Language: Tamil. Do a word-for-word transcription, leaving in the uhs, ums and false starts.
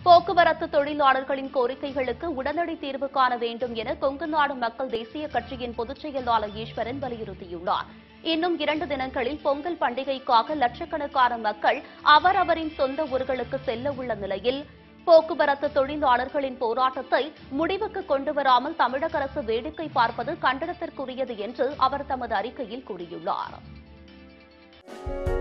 போக்குவரத்து தொழிலாளர்களின் கோரிக்கைகளுக்கு உடனடி தீர்வு காண வேண்டும் என கொங்குநாடு மக்கள் தேசிய கட்சியின் பொதுச் செயலாளர் ஈஸ்வரன் வலியுறுத்தியுள்ளார். இன்னும் இரண்டு தினங்களில் பொங்கல் பண்டிகைக்காக லட்சக்கணக்கான மக்கள் அவரவரின் சொந்த ஊர்களுக்கு செல்ல உள்ள நிலையில் போக்குவரத்து தொழிலாளர்களின் போராட்டத்தை முடிவுக்கு கொண்டுவராமல் தமிழக அரசு வேடிக்கை பார்ப்பது கண்டனத்திற்குரியது என்று அவர் தமது அறிக்கையில் கூறியுள்ளார்.